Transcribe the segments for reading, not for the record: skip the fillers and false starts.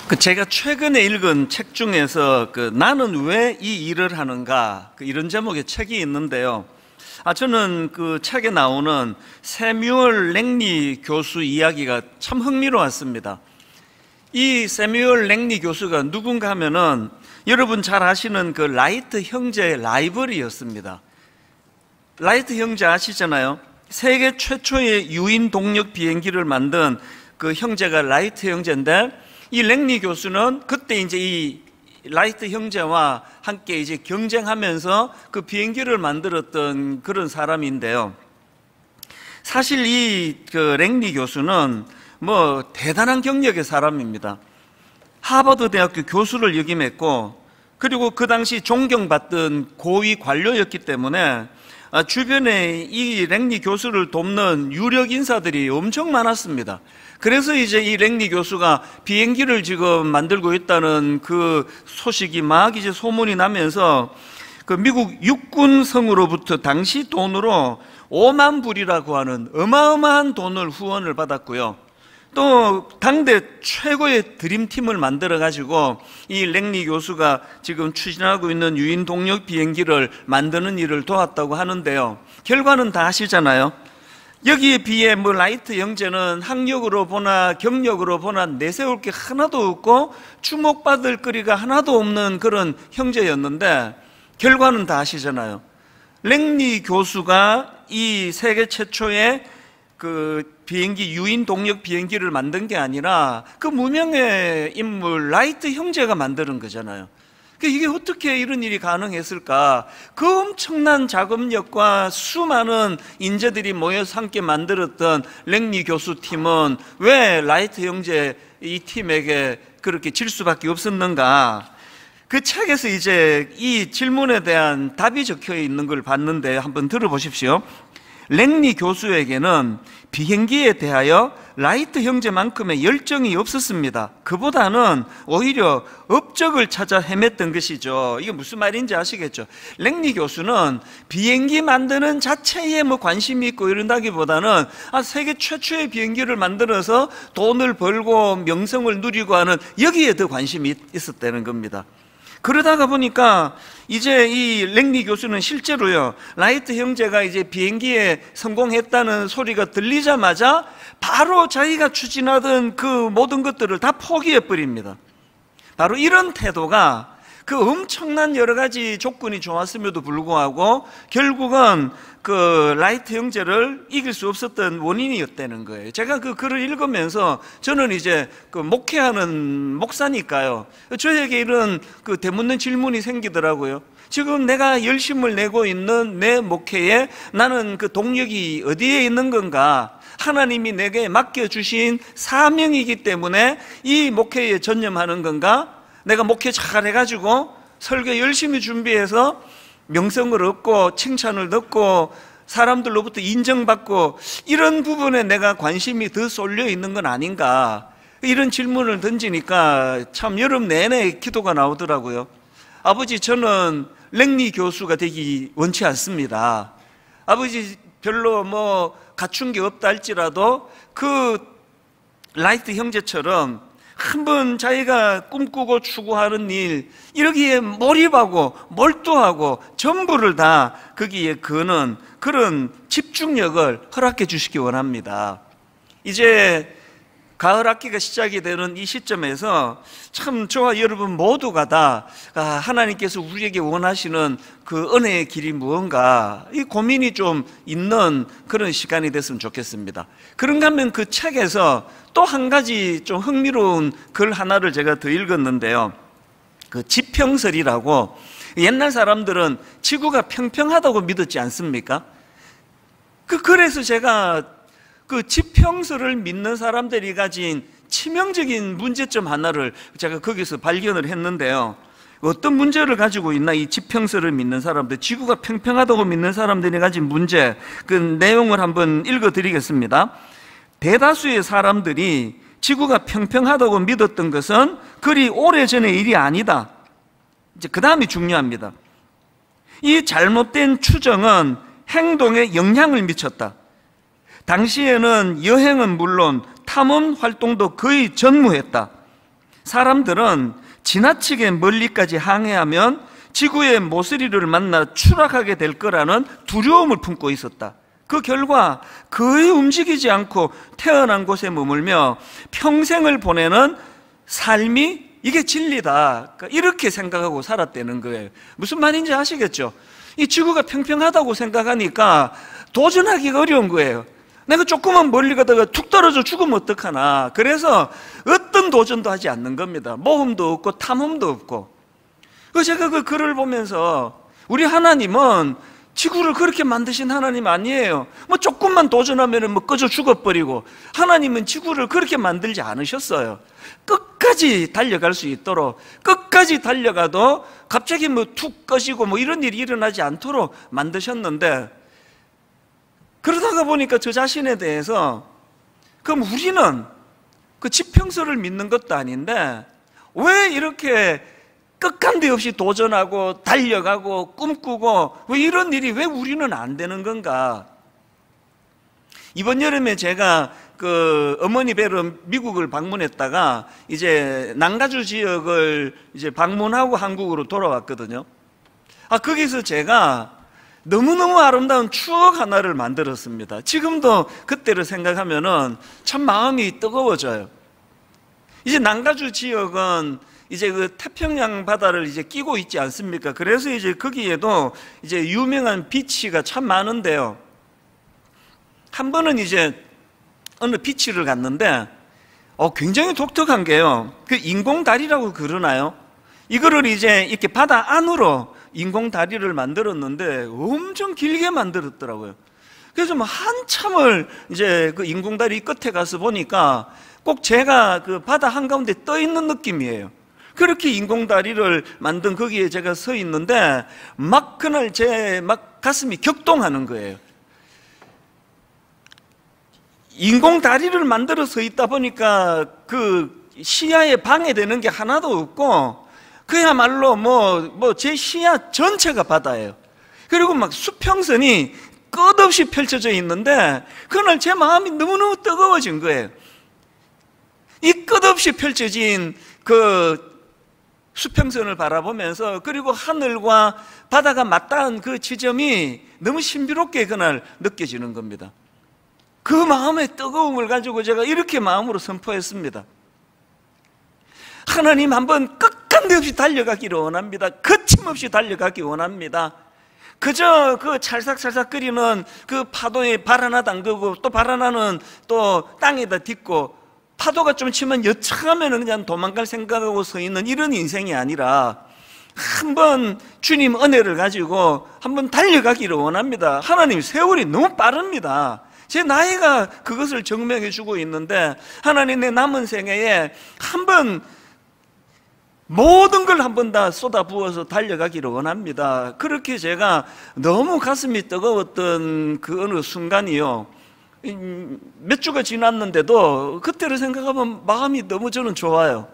제가 최근에 읽은 책 중에서 나는 왜 이 일을 하는가 이런 제목의 책이 있는데요. 저는 그 책에 나오는 세뮤얼 랭리 교수 이야기가 참 흥미로웠습니다. 이 세뮤얼 랭리 교수가 누군가 하면은 여러분 잘 아시는 그 라이트 형제의 라이벌이었습니다. 라이트 형제 아시잖아요. 세계 최초의 유인 동력 비행기를 만든 그 형제가 라이트 형제인데, 이 랭리 교수는 그때 이제 이 라이트 형제와 함께 이제 경쟁하면서 그 비행기를 만들었던 그런 사람인데요. 사실 이 그 랭리 교수는 뭐 대단한 경력의 사람입니다. 하버드 대학교 교수를 역임했고, 그리고 그 당시 존경받던 고위 관료였기 때문에 주변에 이 랭리 교수를 돕는 유력 인사들이 엄청 많았습니다. 그래서 이제 이 랭리 교수가 비행기를 지금 만들고 있다는 그 소식이 막 이제 소문이 나면서 그 미국 육군성으로부터 당시 돈으로 5만 불이라고 하는 어마어마한 돈을 후원을 받았고요. 또 당대 최고의 드림팀을 만들어 가지고 이 랭리 교수가 지금 추진하고 있는 유인 동력 비행기를 만드는 일을 도왔다고 하는데요. 결과는 다 아시잖아요. 여기에 비해 뭐 라이트 형제는 학력으로 보나 경력으로 보나 내세울 게 하나도 없고 주목받을 거리가 하나도 없는 그런 형제였는데, 결과는 다 아시잖아요. 랭리 교수가 이 세계 최초의 그 비행기, 유인 동력 비행기를 만든 게 아니라 그 무명의 인물 라이트 형제가 만드는 거잖아요. 이게 어떻게 이런 일이 가능했을까? 그 엄청난 자금력과 수많은 인재들이 모여서 함께 만들었던 랭리 교수 팀은 왜 라이트 형제 이 팀에게 그렇게 질 수밖에 없었는가? 그 책에서 이제 이 질문에 대한 답이 적혀 있는 걸 봤는데 한번 들어보십시오. 랭리 교수에게는 비행기에 대하여 라이트 형제만큼의 열정이 없었습니다. 그보다는 오히려 업적을 찾아 헤맸던 것이죠. 이게 무슨 말인지 아시겠죠? 랭리 교수는 비행기 만드는 자체에 뭐 관심이 있고 이런다기보다는 세계 최초의 비행기를 만들어서 돈을 벌고 명성을 누리고 하는 여기에 더 관심이 있었다는 겁니다. 그러다가 보니까 이제 이 랭리 교수는 실제로요, 라이트 형제가 이제 비행기에 성공했다는 소리가 들리자마자 바로 자기가 추진하던 그 모든 것들을 다 포기해 버립니다. 바로 이런 태도가 그 엄청난 여러 가지 조건이 좋았음에도 불구하고 결국은 그 라이트 형제를 이길 수 없었던 원인이었다는 거예요. 제가 그 글을 읽으면서 저는 이제 그 목회하는 목사니까요, 저에게 이런 그 되묻는 질문이 생기더라고요. 지금 내가 열심을 내고 있는 내 목회에 나는 그 동력이 어디에 있는 건가? 하나님이 내게 맡겨주신 사명이기 때문에 이 목회에 전념하는 건가? 내가 목회 잘 해가지고 설교 열심히 준비해서 명성을 얻고 칭찬을 듣고 사람들로부터 인정받고 이런 부분에 내가 관심이 더 쏠려 있는 건 아닌가? 이런 질문을 던지니까 참 여름 내내 기도가 나오더라고요. 아버지, 저는 랭리 교수가 되기 원치 않습니다. 아버지, 별로 뭐 갖춘 게 없다 할지라도 그 라이트 형제처럼 한번 자기가 꿈꾸고 추구하는 일, 이러기에 몰입하고 몰두하고 전부를 다 거기에 거는 그런 집중력을 허락해 주시기 원합니다. 이제 가을 학기가 시작이 되는 이 시점에서 참 저와 여러분 모두가 다 하나님께서 우리에게 원하시는 그 은혜의 길이 무언가, 이 고민이 좀 있는 그런 시간이 됐으면 좋겠습니다. 그런가 하면 그 책에서 또 한 가지 좀 흥미로운 글 하나를 제가 더 읽었는데요. 그 지평설이라고, 옛날 사람들은 지구가 평평하다고 믿었지 않습니까? 그래서 제가 그 지평설을 믿는 사람들이 가진 치명적인 문제점 하나를 제가 거기서 발견을 했는데요. 어떤 문제를 가지고 있나, 이 지평설을 믿는 사람들, 지구가 평평하다고 믿는 사람들이 가진 문제, 그 내용을 한번 읽어드리겠습니다. 대다수의 사람들이 지구가 평평하다고 믿었던 것은 그리 오래전의 일이 아니다. 이제 그 다음이 중요합니다. 이 잘못된 추정은 행동에 영향을 미쳤다. 당시에는 여행은 물론 탐험 활동도 거의 전무했다. 사람들은 지나치게 멀리까지 항해하면 지구의 모서리를 만나 추락하게 될 거라는 두려움을 품고 있었다. 그 결과 거의 움직이지 않고 태어난 곳에 머물며 평생을 보내는 삶이 이게 진리다, 이렇게 생각하고 살았다는 거예요. 무슨 말인지 아시겠죠? 이 지구가 평평하다고 생각하니까 도전하기가 어려운 거예요. 내가 조금만 멀리 가다가 툭 떨어져 죽으면 어떡하나. 그래서 어떤 도전도 하지 않는 겁니다. 모험도 없고 탐험도 없고. 제가 그 글을 보면서 우리 하나님은 지구를 그렇게 만드신 하나님 아니에요. 뭐 조금만 도전하면 뭐 꺼져 죽어버리고. 하나님은 지구를 그렇게 만들지 않으셨어요. 끝까지 달려갈 수 있도록, 끝까지 달려가도 갑자기 뭐 툭 꺼지고 뭐 이런 일이 일어나지 않도록 만드셨는데, 그러다가 보니까 저 자신에 대해서, 그럼 우리는 그 지평서를 믿는 것도 아닌데 왜 이렇게 끝간데 없이 도전하고 달려가고 꿈꾸고 왜 이런 일이 왜 우리는 안 되는 건가? 이번 여름에 제가 그 어머니 뵈러 미국을 방문했다가 이제 남가주 지역을 이제 방문하고 한국으로 돌아왔거든요. 거기서 제가 너무너무 아름다운 추억 하나를 만들었습니다. 지금도 그때를 생각하면은 참 마음이 뜨거워져요. 이제 남가주 지역은 이제 그 태평양 바다를 이제 끼고 있지 않습니까? 그래서 이제 거기에도 이제 유명한 비치가 참 많은데요. 한 번은 이제 어느 비치를 갔는데 굉장히 독특한 게요. 그 인공다리라고 그러나요? 이거를 이제 이렇게 바다 안으로 인공다리를 만들었는데 엄청 길게 만들었더라고요. 그래서 뭐 한참을 이제 그 인공다리 끝에 가서 보니까 꼭 제가 그 바다 한가운데 떠 있는 느낌이에요. 그렇게 인공다리를 만든 거기에 제가 서 있는데 막 그날 제 막 가슴이 격동하는 거예요. 인공다리를 만들어 서 있다 보니까 그 시야에 방해되는 게 하나도 없고 그야말로 뭐 제 시야 전체가 바다예요. 그리고 막 수평선이 끝없이 펼쳐져 있는데 그날 제 마음이 너무너무 뜨거워진 거예요. 이 끝없이 펼쳐진 그 수평선을 바라보면서, 그리고 하늘과 바다가 맞닿은 그 지점이 너무 신비롭게 그날 느껴지는 겁니다. 그 마음의 뜨거움을 가지고 제가 이렇게 마음으로 선포했습니다. 하나님, 한번 끝간데 없이 달려가기를 원합니다. 거침없이 달려가기 원합니다. 그저 그 찰싹찰싹거리는 그 파도에 발 하나 담그고 또 발 하나는 또 땅에다 딛고, 파도가 좀 치면 여차하면 그냥 도망갈 생각하고 서 있는 이런 인생이 아니라 한번 주님 은혜를 가지고 한번 달려가기를 원합니다. 하나님, 세월이 너무 빠릅니다. 제 나이가 그것을 증명해 주고 있는데 하나님, 내 남은 생애에 한번 모든 걸 한번 다 쏟아부어서 달려가기를 원합니다. 그렇게 제가 너무 가슴이 뜨거웠던 그 어느 순간이요, 몇 주가 지났는데도 그때를 생각하면 마음이 너무 저는 좋아요.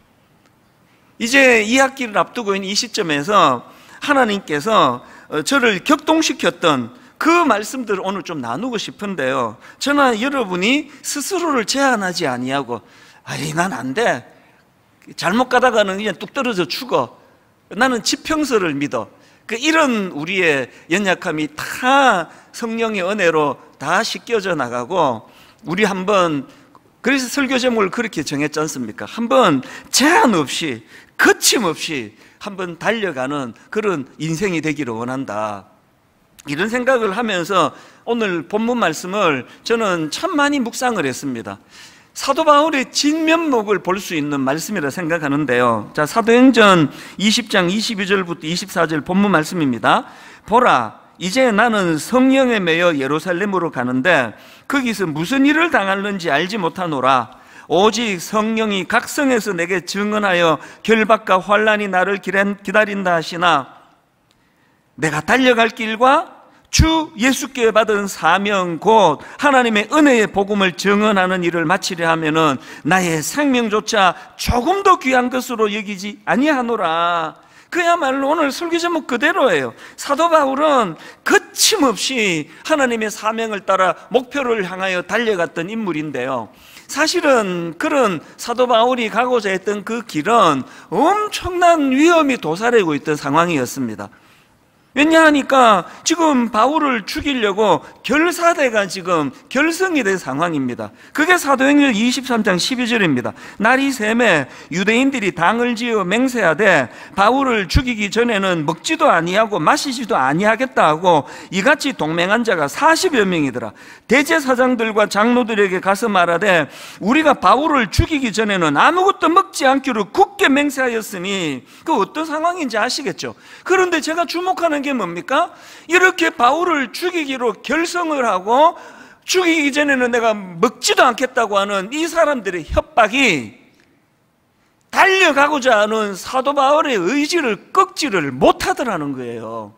이제 2학기를 앞두고 있는 이 시점에서 하나님께서 저를 격동시켰던 그 말씀들을 오늘 좀 나누고 싶은데요, 저는 여러분이 스스로를 제한하지 아니하고 난 안 돼, 잘못 가다가는 그냥 뚝 떨어져 죽어, 나는 지평서를 믿어, 이런 우리의 연약함이 다 성령의 은혜로 다 씻겨져 나가고, 우리 한번, 그래서 설교 제목을 그렇게 정했지 않습니까? 한번 제한 없이 거침없이 한번 달려가는 그런 인생이 되기를 원한다, 이런 생각을 하면서 오늘 본문 말씀을 저는 참 많이 묵상을 했습니다. 사도 바울의 진면목을 볼 수 있는 말씀이라 생각하는데요, 자, 사도행전 20장 22절부터 24절 본문 말씀입니다. 보라, 이제 나는 성령에 매여 예루살렘으로 가는데 거기서 무슨 일을 당하는지 알지 못하노라. 오직 성령이 각 성에서 내게 증언하여 결박과 환난이 나를 기다린다 하시나, 내가 달려갈 길과 주 예수께 받은 사명 곧 하나님의 은혜의 복음을 증언하는 일을 마치려 하면은 나의 생명조차 조금 더 귀한 것으로 여기지 아니하노라. 그야말로 오늘 설교 제목 그대로예요. 사도 바울은 거침없이 하나님의 사명을 따라 목표를 향하여 달려갔던 인물인데요, 사실은 그런 사도 바울이 가고자 했던 그 길은 엄청난 위험이 도사리고 있던 상황이었습니다. 왜냐하니까 지금 바울을 죽이려고 결사대가 지금 결성이 된 상황입니다. 그게 사도행전 23장 12절입니다. 날이 새매 유대인들이 당을 지어 맹세하되 바울을 죽이기 전에는 먹지도 아니하고 마시지도 아니하겠다 하고 이같이 동맹한 자가 40여 명이더라. 대제사장들과 장로들에게 가서 말하되 우리가 바울을 죽이기 전에는 아무것도 먹지 않기로 굳게 맹세하였으니 그 어떤 상황인지 아시겠죠? 그런데 제가 주목하는 게 뭡니까? 이렇게 바울을 죽이기로 결성을 하고 죽이기 전에는 내가 먹지도 않겠다고 하는 이 사람들의 협박이 달려가고자 하는 사도 바울의 의지를 꺾지를 못하더라는 거예요.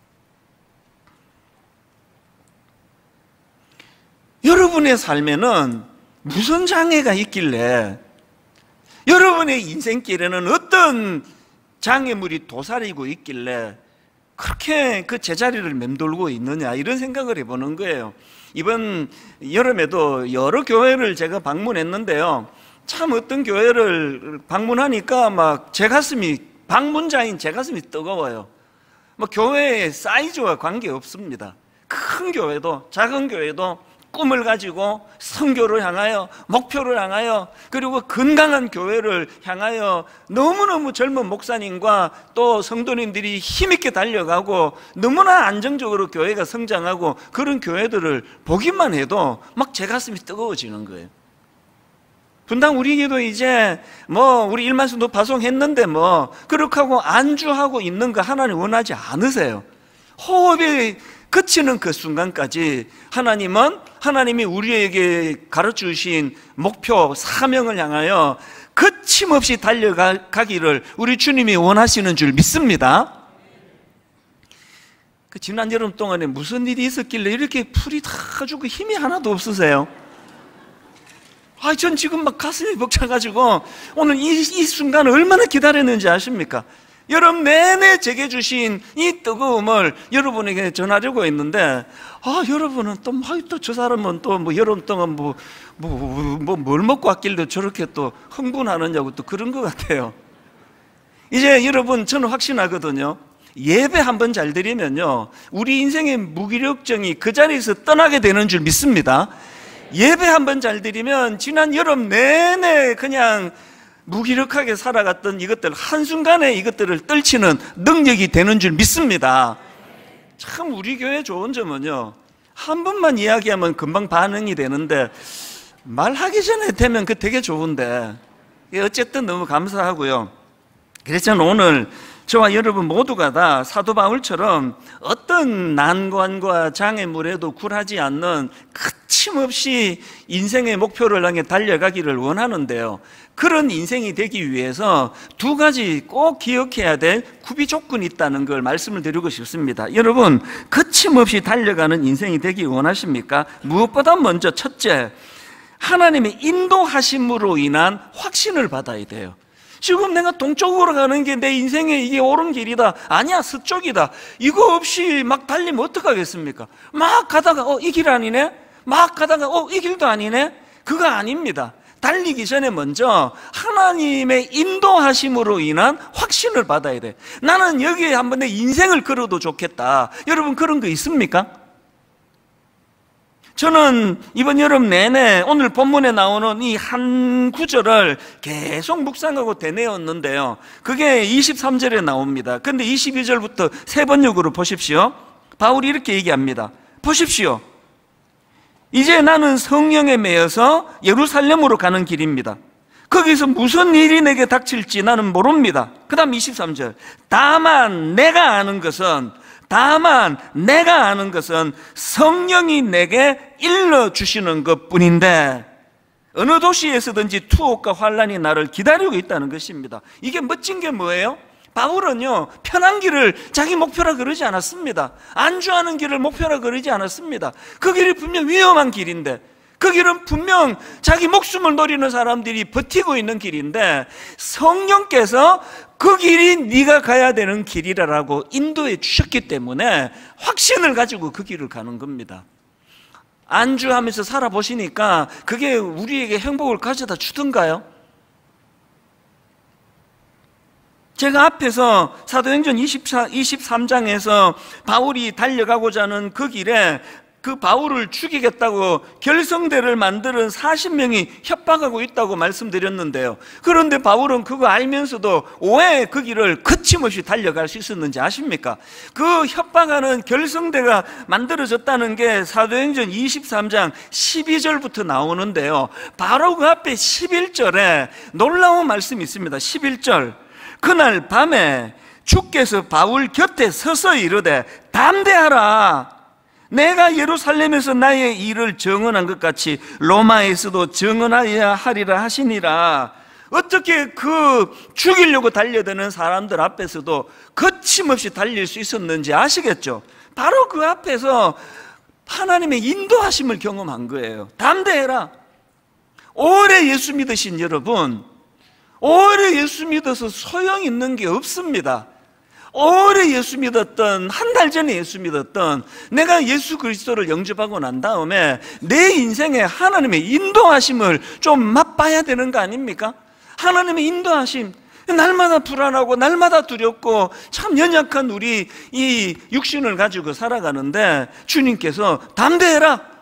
여러분의 삶에는 무슨 장애가 있길래 여러분의 인생길에는 어떤 장애물이 도사리고 있길래 그렇게 그 제자리를 맴돌고 있느냐, 이런 생각을 해보는 거예요. 이번 여름에도 여러 교회를 제가 방문했는데요, 참 어떤 교회를 방문하니까 막 제 가슴이, 방문자인 제 가슴이 뜨거워요. 뭐 교회의 사이즈와 관계없습니다. 큰 교회도 작은 교회도 꿈을 가지고 선교를 향하여, 목표를 향하여, 그리고 건강한 교회를 향하여 너무너무 젊은 목사님과 또 성도님들이 힘있게 달려가고 너무나 안정적으로 교회가 성장하고 그런 교회들을 보기만 해도 막 제 가슴이 뜨거워지는 거예요. 분당 우리 교도 이제 뭐 우리 일만순도 파송했는데 뭐 그렇게 하고 안주하고 있는 거 하나님 원하지 않으세요. 호흡이 그치는 그 순간까지 하나님이 우리에게 가르쳐주신 목표, 사명을 향하여 거침없이 달려가기를 우리 주님이 원하시는 줄 믿습니다. 그 지난 여름 동안에 무슨 일이 있었길래 이렇게 풀이 다 죽고 힘이 하나도 없으세요? 전 지금 막 가슴이 벅차가지고 오늘 이 순간을 얼마나 기다렸는지 아십니까? 여름 내내 제게 주신 이 뜨거움을 여러분에게 전하려고 했는데, 여러분은 또 저 사람은 또 뭐 여름 동안 뭘 먹고 왔길래 저렇게 또 흥분하느냐고 또 그런 것 같아요. 이제 여러분, 저는 확신하거든요. 예배 한번 잘 드리면요, 우리 인생의 무기력증이 그 자리에서 떠나게 되는 줄 믿습니다. 예배 한번 잘 드리면 지난 여름 내내 그냥 무기력하게 살아갔던 이것들 한순간에 이것들을 떨치는 능력이 되는 줄 믿습니다. 참 우리 교회 좋은 점은요, 한 번만 이야기하면 금방 반응이 되는데 말하기 전에 되면 그 되게 좋은데, 어쨌든 너무 감사하고요. 그래서 저는 오늘 저와 여러분 모두가 다 사도 바울처럼 어떤 난관과 장애물에도 굴하지 않는 거침없이 인생의 목표를 향해 달려가기를 원하는데요, 그런 인생이 되기 위해서 두 가지 꼭 기억해야 될 구비 조건이 있다는 걸 말씀을 드리고 싶습니다. 여러분, 거침없이 달려가는 인생이 되기 원하십니까? 무엇보다 먼저 첫째, 하나님의 인도하심으로 인한 확신을 받아야 돼요. 지금 내가 동쪽으로 가는 게 내 인생의 이게 옳은 길이다, 아니야 서쪽이다, 이거 없이 막 달리면 어떡하겠습니까? 막 가다가 이 길 아니네? 막 가다가 이 길도 아니네? 그거 아닙니다. 달리기 전에 먼저 하나님의 인도하심으로 인한 확신을 받아야 돼. 나는 여기에 한번 내 인생을 걸어도 좋겠다. 여러분, 그런 거 있습니까? 저는 이번 여름 내내 오늘 본문에 나오는 이 한 구절을 계속 묵상하고 되뇌었는데요, 그게 23절에 나옵니다. 근데 22절부터 세 번역으로 보십시오. 바울이 이렇게 얘기합니다. 보십시오. 이제 나는 성령에 매여서 예루살렘으로 가는 길입니다. 거기서 무슨 일이 내게 닥칠지 나는 모릅니다. 그 다음 23절. 다만 내가 아는 것은 성령이 내게 일러주시는 것뿐인데 어느 도시에서든지 투옥과 환란이 나를 기다리고 있다는 것입니다. 이게 멋진 게 뭐예요? 바울은요, 편한 길을 자기 목표라 그러지 않았습니다. 안주하는 길을 목표라 그러지 않았습니다. 그 길이 분명 위험한 길인데, 그 길은 분명 자기 목숨을 노리는 사람들이 버티고 있는 길인데, 성령께서 그 길이 네가 가야 되는 길이라고 인도해 주셨기 때문에 확신을 가지고 그 길을 가는 겁니다. 안주하면서 살아보시니까 그게 우리에게 행복을 가져다 주던가요? 제가 앞에서 사도행전 23장에서 바울이 달려가고자 하는 그 길에 그 바울을 죽이겠다고 결성대를 만드는 40명이 협박하고 있다고 말씀드렸는데요. 그런데 바울은 그거 알면서도 왜 그 길을 거침없이 달려갈 수 있었는지 아십니까? 그 협박하는 결성대가 만들어졌다는 게 사도행전 23장 12절부터 나오는데요. 바로 그 앞에 11절에 놀라운 말씀이 있습니다. 11절, 그날 밤에 주께서 바울 곁에 서서 이르되 담대하라, 내가 예루살렘에서 나의 일을 증언한 것 같이 로마에서도 증언하여야 하리라 하시니라. 어떻게 그 죽이려고 달려드는 사람들 앞에서도 거침없이 달릴 수 있었는지 아시겠죠? 바로 그 앞에서 하나님의 인도하심을 경험한 거예요. 담대해라. 오래 예수 믿으신 여러분, 오래 예수 믿어서 소용있는 게 없습니다. 오래 예수 믿었던, 한 달 전에 예수 믿었던, 내가 예수 그리스도를 영접하고 난 다음에 내 인생에 하나님의 인도하심을 좀 맛봐야 되는 거 아닙니까? 하나님의 인도하심, 날마다 불안하고 날마다 두렵고 참 연약한 우리 이 육신을 가지고 살아가는데 주님께서 담대해라.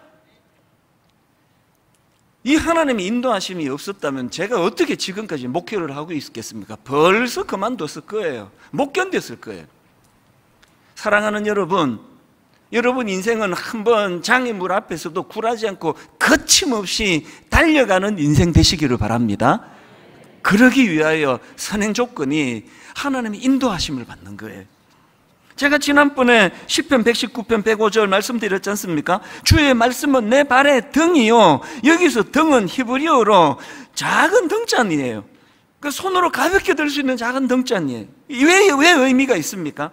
이 하나님의 인도하심이 없었다면 제가 어떻게 지금까지 목회를 하고 있겠습니까? 벌써 그만뒀을 거예요. 못 견뎠을 거예요. 사랑하는 여러분, 여러분 인생은 한번 장애물 앞에서도 굴하지 않고 거침없이 달려가는 인생 되시기를 바랍니다. 그러기 위하여 선행 조건이 하나님의 인도하심을 받는 거예요. 제가 지난번에 시편 119편 105절 말씀드렸지 않습니까? 주의 말씀은 내 발의 등이요, 여기서 등은 히브리어로 작은 등잔이에요. 그 손으로 가볍게 들 수 있는 작은 등잔이에요. 왜 의미가 있습니까?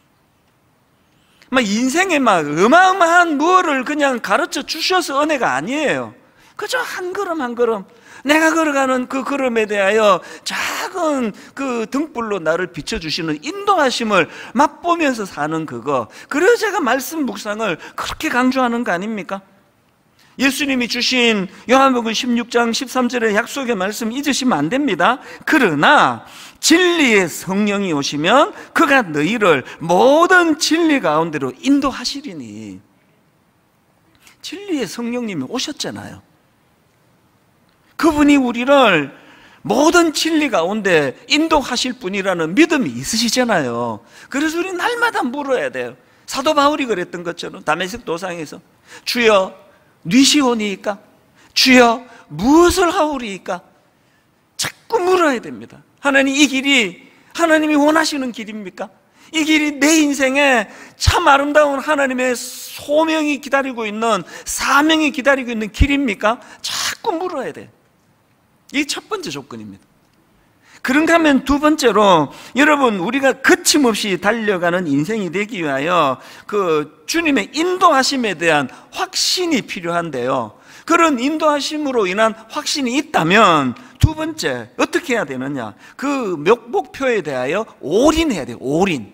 막 인생에 막 어마어마한 무엇을 그냥 가르쳐 주셔서 은혜가 아니에요. 그저 한 걸음 한 걸음, 내가 걸어가는 그 걸음에 대하여 작은 그 등불로 나를 비춰주시는 인도하심을 맛보면서 사는 그거, 그래서 제가 말씀 묵상을 그렇게 강조하는 거 아닙니까? 예수님이 주신 요한복음 16장 13절의 약속의 말씀 잊으시면 안 됩니다. 그러나 진리의 성령이 오시면 그가 너희를 모든 진리 가운데로 인도하시리니. 진리의 성령님이 오셨잖아요. 그분이 우리를 모든 진리 가운데 인도하실 분이라는 믿음이 있으시잖아요. 그래서 우리 날마다 물어야 돼요. 사도 바울이 그랬던 것처럼 다메섹 도상에서 주여 뉘시오니이까, 주여 무엇을 하오리이까, 자꾸 물어야 됩니다. 하나님, 이 길이 하나님이 원하시는 길입니까? 이 길이 내 인생에 참 아름다운 하나님의 소명이 기다리고 있는, 사명이 기다리고 있는 길입니까? 자꾸 물어야 돼요. 이게 첫 번째 조건입니다. 그런가 하면 두 번째로, 여러분 우리가 거침없이 달려가는 인생이 되기 위하여 그 주님의 인도하심에 대한 확신이 필요한데요, 그런 인도하심으로 인한 확신이 있다면 두 번째 어떻게 해야 되느냐, 그 목표에 대하여 올인해야 돼요. 올인.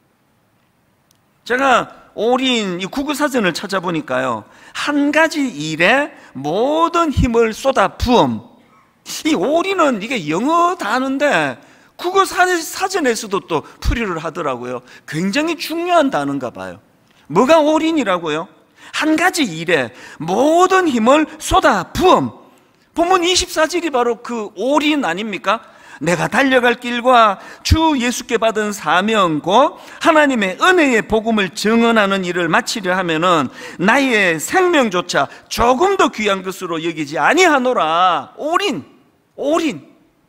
제가 올인 이 국어사전을 찾아보니까요, 한 가지 일에 모든 힘을 쏟아 부음, 이 올인은 이게 영어 단어인데 국어 사전에서도 또 풀이를 하더라고요. 굉장히 중요한 단어인가 봐요. 뭐가 올인이라고요? 한 가지 일에 모든 힘을 쏟아 부음. 본문 24절이 바로 그 올인 아닙니까? 내가 달려갈 길과 주 예수께 받은 사명 곧 하나님의 은혜의 복음을 증언하는 일을 마치려 하면은 나의 생명조차 조금 더 귀한 것으로 여기지 아니하노라. 올인. 올인.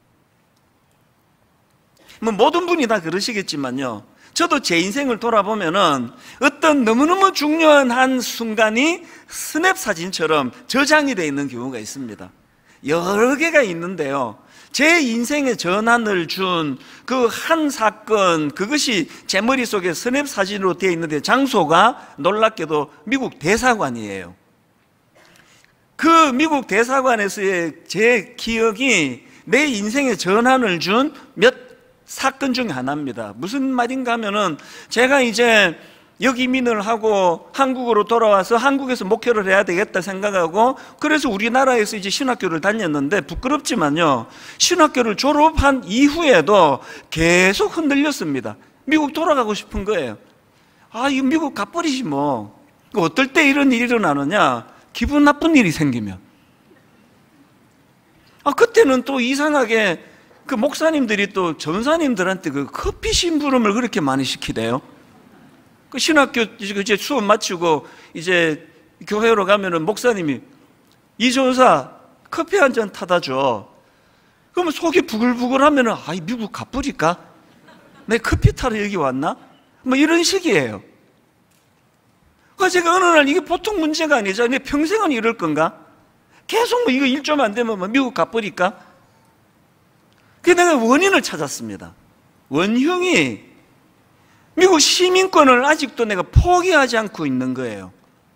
뭐 모든 분이 다 그러시겠지만요, 저도 제 인생을 돌아보면은 어떤 너무너무 중요한 한 순간이 스냅 사진처럼 저장이 되어 있는 경우가 있습니다. 여러 개가 있는데요, 제 인생의 전환을 준 그 한 사건, 그것이 제 머릿속에 스냅 사진으로 되어 있는데 장소가 놀랍게도 미국 대사관이에요. 그 미국 대사관에서의 제 기억이 내 인생의 전환을 준 몇 사건 중에 하나입니다. 무슨 말인가 하면은, 제가 이제 역이민을 하고 한국으로 돌아와서 한국에서 목회를 해야 되겠다 생각하고, 그래서 우리나라에서 이제 신학교를 다녔는데, 부끄럽지만요, 신학교를 졸업한 이후에도 계속 흔들렸습니다. 미국 돌아가고 싶은 거예요. 아, 이거 미국 가버리지 뭐. 어떨 때 이런 일이 일어나느냐? 기분 나쁜 일이 생기면. 그때는 또 이상하게 그 목사님들이 또 전사님들한테 그 커피 심부름을 그렇게 많이 시키대요. 그 신학교 이제 수업 마치고 이제 교회로 가면은 목사님이, 이 전사 커피 한 잔 타다 줘. 그러면 속이 부글부글 하면은, 아이, 미국 가버릴까? 내 커피 타러 여기 왔나? 뭐 이런 식이에요. 그래서 제가 어느 날, 이게 보통 문제가 아니죠. 내 평생은 이럴 건가? 계속 뭐 이거 일 좀 안 되면 뭐 미국 가버릴까? 그래서 내가 원인을 찾았습니다. 원흉이 미국 시민권을 아직도 내가 포기하지 않고 있는 거예요.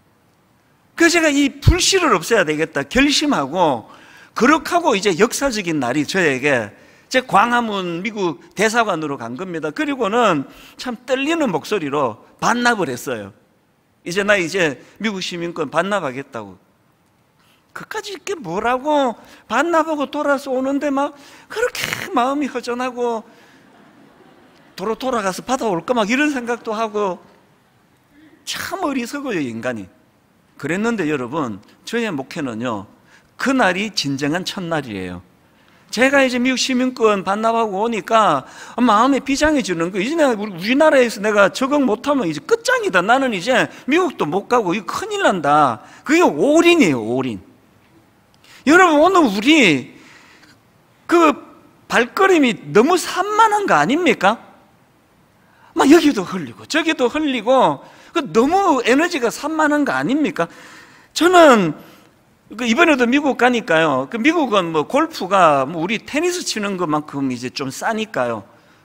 그래서 제가 이 불씨를 없애야 되겠다 결심하고, 그렇게 하고 이제 역사적인 날이 저에게, 제 광화문 미국 대사관으로 간 겁니다. 그리고는 참 떨리는 목소리로 반납을 했어요. 이제 나 이제 미국 시민권 반납하겠다고. 그까지 이렇게 뭐라고 반납하고 돌아서 오는데 막 그렇게 마음이 허전하고, 도로 돌아가서 받아올까 막 이런 생각도 하고, 참 어리석어요, 인간이. 그랬는데 여러분, 저의 목회는요, 그날이 진정한 첫날이에요. 제가 이제 미국 시민권 반납하고 오니까 마음이 비장해지는 거예요. 이제 내가 우리나라에서 내가 적응 못하면 이제 끝장이다. 나는 이제 미국도 못 가고 이거 큰일 난다. 그게 올인이에요, 올인. 여러분, 오늘 우리 그 발걸음이 너무 산만한 거 아닙니까? 막 여기도 흘리고 저기도 흘리고, 너무 에너지가 산만한 거 아닙니까? 저는 이번에도 미국 가니까요, 미국은 뭐 골프가 뭐 우리 테니스 치는 것만큼 이제 좀 싸니까요,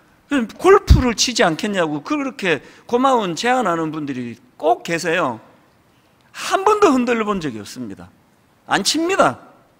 골프를 치지 않겠냐고 그렇게 고마운 제안하는 분들이 꼭 계세요. 한 번도 흔들려 본 적이 없습니다. 안 칩니다.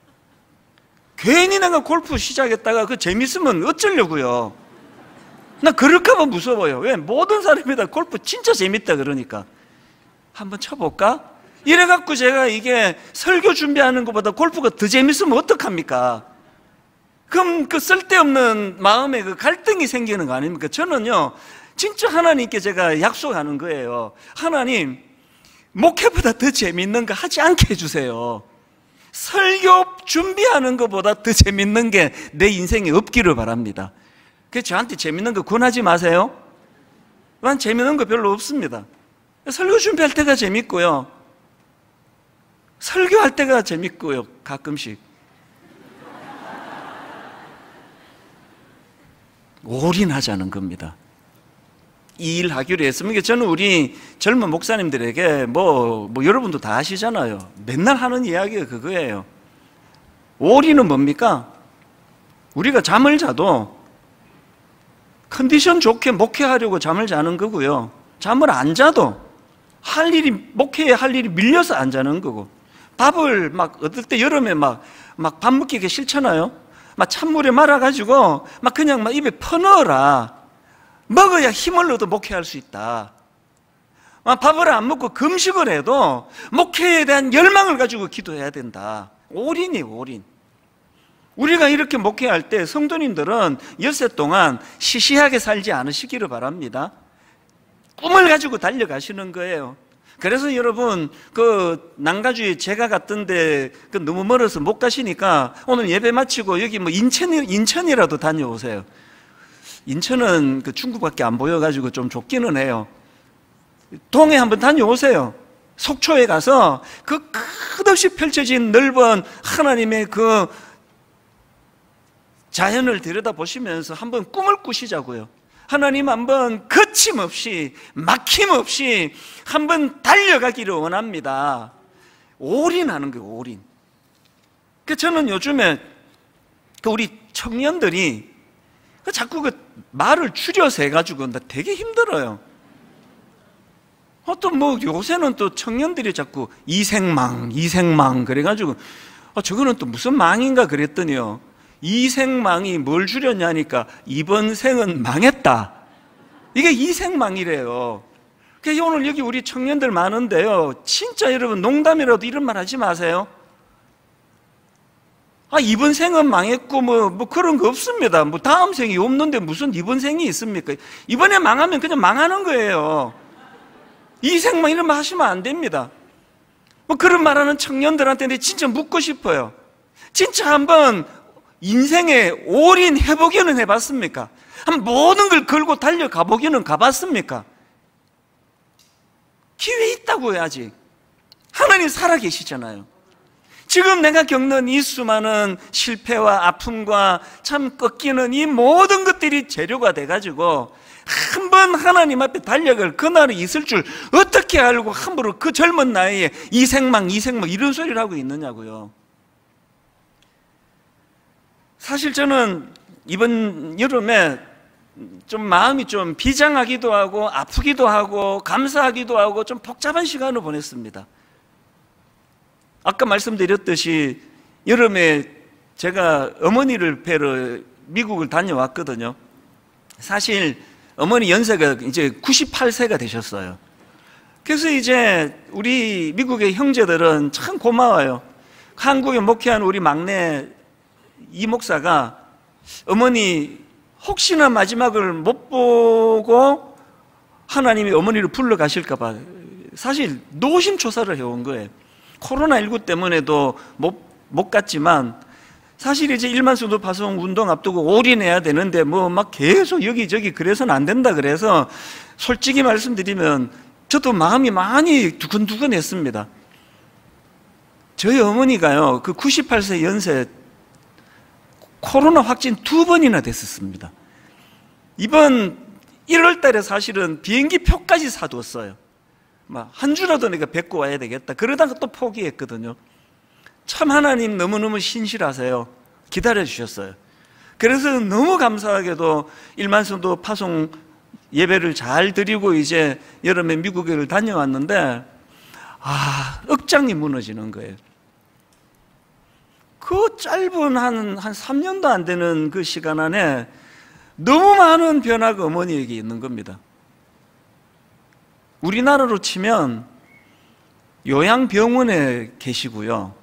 괜히 내가 골프 시작했다가 그 재밌으면 어쩌려고요. 나 그럴까봐 무서워요. 왜? 모든 사람이 다 골프 진짜 재밌다 그러니까 한번 쳐볼까? 이래갖고 제가 이게 설교 준비하는 것보다 골프가 더 재밌으면 어떡합니까? 그럼 그 쓸데없는 마음에 그 갈등이 생기는 거 아닙니까? 저는요, 진짜 하나님께 제가 약속하는 거예요. 하나님, 목회보다 더 재밌는 거 하지 않게 해주세요. 설교 준비하는 것보다 더 재밌는 게 내 인생에 없기를 바랍니다. 그래서 저한테 재밌는 거 권하지 마세요. 난 재밌는 거 별로 없습니다. 설교 준비할 때가 재밌고요, 설교할 때가 재밌고요, 가끔씩. 올인하자는 겁니다. 이 일 하기로 했습니다. 저는 우리 젊은 목사님들에게 뭐 여러분도 다 아시잖아요. 맨날 하는 이야기가 그거예요. 올인은 뭡니까? 우리가 잠을 자도 컨디션 좋게 목회하려고 잠을 자는 거고요, 잠을 안 자도 목회에 할 일이 밀려서 안 자는 거고, 밥을 막 어떨 때 여름에 막 밥 먹기가 싫잖아요. 막 찬물에 말아가지고 막 그냥 막 입에 퍼넣어라. 먹어야 힘을 얻어 목회할 수 있다. 밥을 안 먹고 금식을 해도 목회에 대한 열망을 가지고 기도해야 된다. 올인이에요, 올인. 우리가 이렇게 목회할 때 성도님들은 엿새 동안 시시하게 살지 않으시기를 바랍니다. 꿈을 가지고 달려가시는 거예요. 그래서 여러분, 그 난가주에 제가 갔던데 너무 멀어서 못 가시니까 오늘 예배 마치고 여기 뭐 인천이라도 다녀오세요. 인천은 그 중국밖에 안 보여가지고 좀 좁기는 해요. 동해 한번 다녀오세요. 속초에 가서 그 끝없이 펼쳐진 넓은 하나님의 그 자연을 들여다보시면서 한번 꿈을 꾸시자고요. 하나님, 한번 거침없이 막힘없이 한번 달려가기를 원합니다. 올인하는 거예요, 올인. 저는 요즘에 우리 청년들이 자꾸 그 말을 줄여서 해가지고 나 되게 힘들어요. 또 뭐 요새는 또 청년들이 자꾸 이생망 그래가지고 저거는 또 무슨 망인가 그랬더니요, 이생망이 뭘 줄였냐니까 이번 생은 망했다. 이게 이생망이래요. 그래서 오늘 여기 우리 청년들 많은데요, 진짜 여러분 농담이라도 이런 말 하지 마세요. 이번 생은 망했고 뭐 그런 거 없습니다. 뭐 다음 생이 없는데 무슨 이번 생이 있습니까? 이번에 망하면 그냥 망하는 거예요. 이 생만 이런 말 하시면 안 됩니다. 뭐 그런 말하는 청년들한테 내 진짜 묻고 싶어요. 진짜 한번 인생에 올인해 보기는 해봤습니까? 한 모든 걸 걸고 달려가 보기는 가봤습니까? 기회 있다고요. 아직 하나님 살아계시잖아요. 지금 내가 겪는 이 수많은 실패와 아픔과 참 꺾이는 이 모든 것들이 재료가 돼가지고 한번 하나님 앞에 달려갈 그날이 있을 줄 어떻게 알고 함부로 그 젊은 나이에 이생망 이런 소리를 하고 있느냐고요. 사실 저는 이번 여름에 좀 마음이 좀 비장하기도 하고 아프기도 하고 감사하기도 하고 좀 복잡한 시간을 보냈습니다. 아까 말씀드렸듯이 여름에 제가 어머니를 뵈러 미국을 다녀왔거든요. 사실 어머니 연세가 이제 98세가 되셨어요. 그래서 이제 우리 미국의 형제들은 참 고마워요. 한국에 목회한 우리 막내 이 목사가 어머니 혹시나 마지막을 못 보고 하나님이 어머니를 불러 가실까 봐 사실 노심초사를 해온 거예요. 코로나19 때문에도 못 갔지만 사실 이제 1만 수도 파송 운동 앞두고 올인해야 되는데 뭐 막 계속 여기저기 그래서는 안 된다 그래서 솔직히 말씀드리면 저도 마음이 많이 두근두근했습니다. 저희 어머니가요, 그 98세 연세 코로나 확진 2번이나 됐었습니다. 이번 1월 달에 사실은 비행기 표까지 사두었어요. 막 한 주라도 내가 뵙고 와야 되겠다. 그러다가 또 포기했거든요. 참 하나님 너무너무 신실하세요. 기다려 주셨어요. 그래서 너무 감사하게도 1만 성도 파송 예배를 잘 드리고 이제 여름에 미국을 다녀왔는데 억장이 무너지는 거예요. 그 짧은 한 3년도 안 되는 그 시간 안에 너무 많은 변화가 어머니에게 있는 겁니다. 우리나라로 치면 요양병원에 계시고요,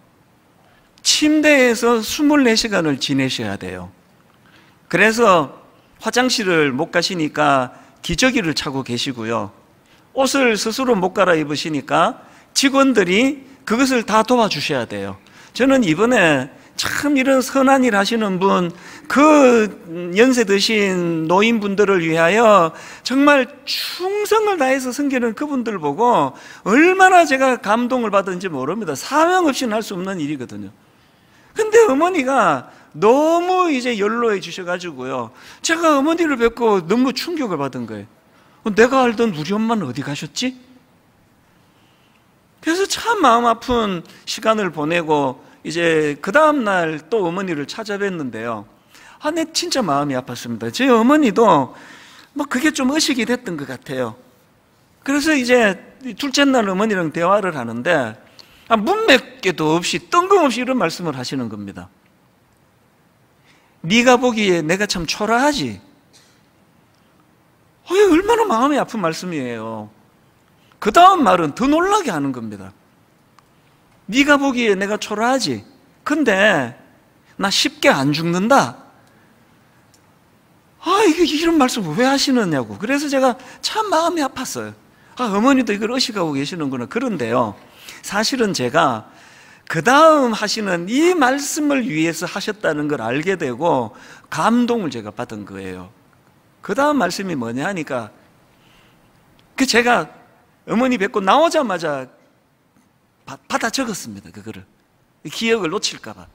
침대에서 24시간을 지내셔야 돼요. 그래서 화장실을 못 가시니까 기저귀를 차고 계시고요, 옷을 스스로 못 갈아입으시니까 직원들이 그것을 다 도와주셔야 돼요. 저는 이번에 참 이런 선한 일 하시는 분, 그 연세 드신 노인분들을 위하여 정말 충성을 다해서 섬기는 그분들 보고 얼마나 제가 감동을 받은지 모릅니다. 사명 없이는 할 수 없는 일이거든요. 근데 어머니가 너무 이제 연로해 주셔가지고요, 제가 어머니를 뵙고 너무 충격을 받은 거예요. 내가 알던 우리 엄마는 어디 가셨지? 그래서 참 마음 아픈 시간을 보내고 이제 그 다음날 또 어머니를 찾아뵀는데요, 내 진짜 마음이 아팠습니다. 제 어머니도 뭐 그게 좀 의식이 됐던 것 같아요. 그래서 이제 둘째 날 어머니랑 대화를 하는데 문맥에도 없이 뜬금없이 이런 말씀을 하시는 겁니다. 네가 보기에 내가 참 초라하지? 얼마나 마음이 아픈 말씀이에요. 그 다음 말은 더 놀라게 하는 겁니다. 네가 보기에 내가 초라하지? 근데 나 쉽게 안 죽는다. 이런 말씀을 왜 하시느냐고. 그래서 제가 참 마음이 아팠어요. 어머니도 이걸 의식하고 계시는구나. 그런데요, 사실은 제가 그 다음 하시는 이 말씀을 위해서 하셨다는 걸 알게 되고 감동을 제가 받은 거예요. 그 다음 말씀이 뭐냐 하니까 제가 어머니 뵙고 나오자마자 받아 적었습니다. 그거를 기억을 놓칠까 봐.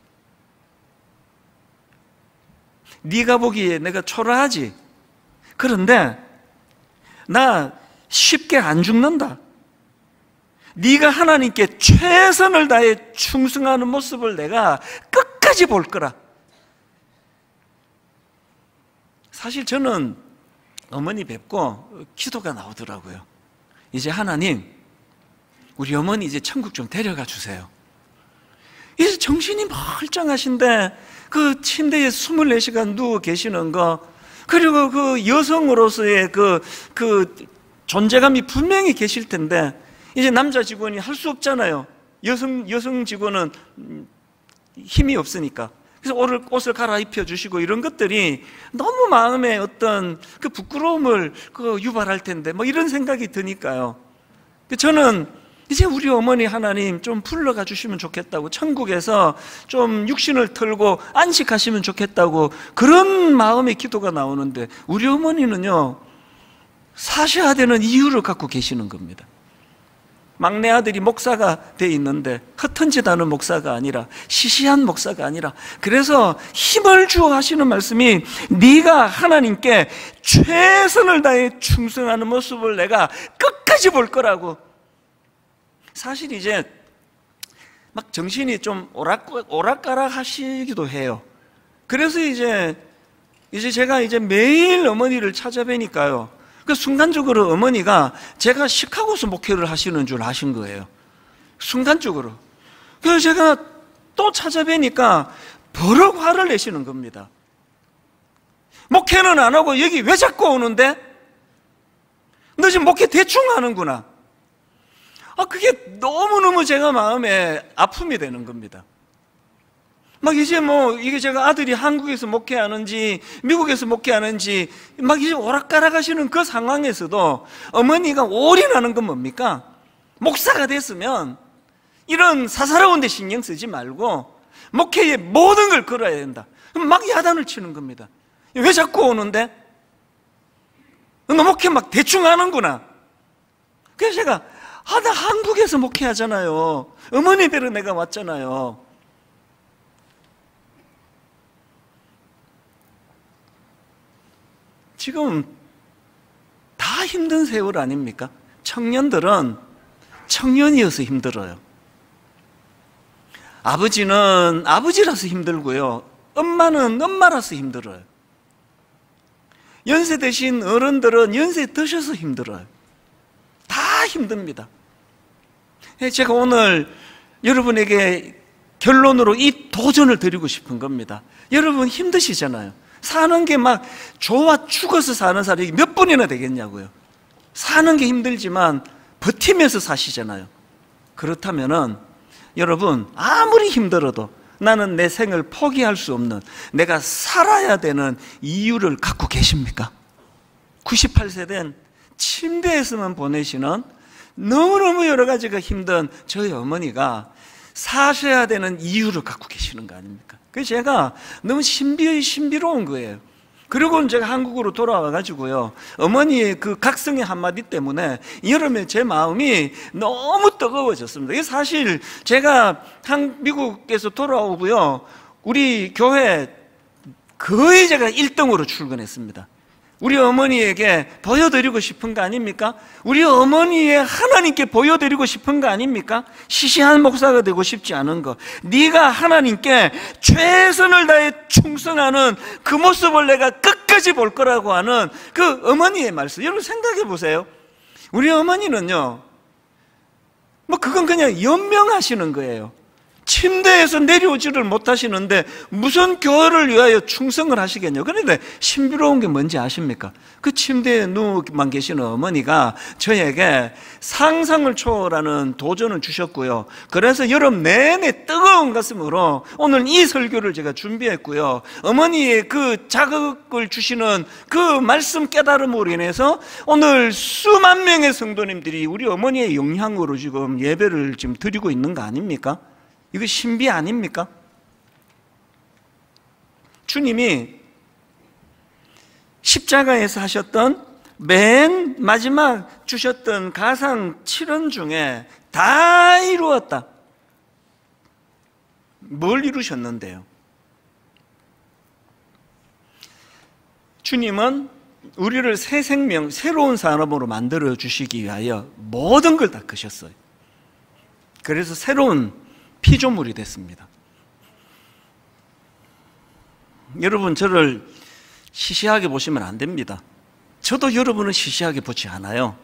네가 보기에 내가 초라하지? 그런데 나 쉽게 안 죽는다. 네가 하나님께 최선을 다해 충성하는 모습을 내가 끝까지 볼 거라. 사실 저는 어머니 뵙고 기도가 나오더라고요. 이제 하나님, 우리 어머니 이제 천국 좀 데려가 주세요. 이제 정신이 멀쩡하신데 그 침대에 24시간 누워 계시는 거, 그리고 그 여성으로서의 그 존재감이 분명히 계실 텐데 이제 남자 직원이 할 수 없잖아요. 여성 직원은 힘이 없으니까. 그래서 옷을 갈아입혀 주시고 이런 것들이 너무 마음에 어떤 그 부끄러움을 유발할 텐데 뭐 이런 생각이 드니까요. 저는 이제 우리 어머니 하나님 좀 불러가 주시면 좋겠다고, 천국에서 좀 육신을 털고 안식하시면 좋겠다고 그런 마음의 기도가 나오는데, 우리 어머니는요 사셔야 되는 이유를 갖고 계시는 겁니다. 막내 아들이 목사가 돼 있는데 흩은지다는 목사가 아니라, 시시한 목사가 아니라, 그래서 힘을 주어 하시는 말씀이 네가 하나님께 최선을 다해 충성하는 모습을 내가 끝까지 볼 거라고. 사실 이제 막 정신이 좀 오락가락 하시기도 해요. 그래서 이제 제가 매일 어머니를 찾아뵈니까요, 그 순간적으로 어머니가 제가 시카고에서 목회를 하시는 줄 아신 거예요. 순간적으로. 그래서 제가 또 찾아뵈니까 버럭 화를 내시는 겁니다. 목회는 안 하고 여기 왜 자꾸 오는데? 너 지금 목회 대충 하는구나. 그게 너무너무 제가 마음에 아픔이 되는 겁니다. 막 이제 이게 제가 아들이 한국에서 목회하는지 미국에서 목회하는지 막 이제 오락가락 하시는 그 상황에서도 어머니가 올인하는 건 뭡니까? 목사가 됐으면 이런 사사로운 데 신경 쓰지 말고 목회에 모든 걸 걸어야 된다. 그럼 막 야단을 치는 겁니다. 왜 자꾸 오는데? 너 목회 막 대충 하는구나. 그래서 제가 나 한국에서 목회하잖아요. 어머니 뵈러 내가 왔잖아요. 지금 다 힘든 세월 아닙니까? 청년들은 청년이어서 힘들어요. 아버지는 아버지라서 힘들고요, 엄마는 엄마라서 힘들어요. 연세 드신 어른들은 연세 드셔서 힘들어요. 다 힘듭니다. 제가 오늘 여러분에게 결론으로 이 도전을 드리고 싶은 겁니다. 여러분 힘드시잖아요. 사는 게 막 좋아 죽어서 사는 사람이 몇 분이나 되겠냐고요. 사는 게 힘들지만 버티면서 사시잖아요. 그렇다면은 여러분, 아무리 힘들어도 나는 내 생을 포기할 수 없는, 내가 살아야 되는 이유를 갖고 계십니까? 98세 된 침대에서만 보내시는 너무너무 여러 가지가 힘든 저희 어머니가 사셔야 되는 이유를 갖고 계시는 거 아닙니까? 그래서 제가 너무 신비로운 거예요. 그리고 제가 한국으로 돌아와가지고요, 어머니의 그 각성의 한마디 때문에 여름에 제 마음이 너무 뜨거워졌습니다. 사실 제가 미국에서 돌아오고요, 우리 교회 거의 제가 1등으로 출근했습니다. 우리 어머니에게 보여드리고 싶은 거 아닙니까? 우리 어머니의 하나님께 보여드리고 싶은 거 아닙니까? 시시한 목사가 되고 싶지 않은 거, 네가 하나님께 최선을 다해 충성하는 그 모습을 내가 끝까지 볼 거라고 하는 그 어머니의 말씀, 여러분 생각해 보세요. 우리 어머니는요, 그건 그냥 연명하시는 거예요. 침대에서 내려오지를 못하시는데 무슨 교회를 위하여 충성을 하시겠냐고. 그런데 신비로운 게 뭔지 아십니까? 그 침대에 누워만 계시는 어머니가 저에게 상상을 초월하는 도전을 주셨고요, 그래서 여름 내내 뜨거운 가슴으로 오늘 이 설교를 제가 준비했고요, 어머니의 그 자극을 주시는 그 말씀 깨달음으로 인해서 오늘 수만 명의 성도님들이 우리 어머니의 영향으로 지금 예배를 지금 드리고 있는 거 아닙니까? 이거 신비 아닙니까? 주님이 십자가에서 하셨던 맨 마지막 주셨던 가상 7원 중에 다 이루었다. 뭘 이루셨는데요? 주님은 우리를 새 생명, 새로운 사람으로 만들어 주시기 위하여 모든 걸 다 크셨어요. 그래서 새로운 피조물이 됐습니다. 여러분, 저를 시시하게 보시면 안 됩니다. 저도 여러분을 시시하게 보지 않아요.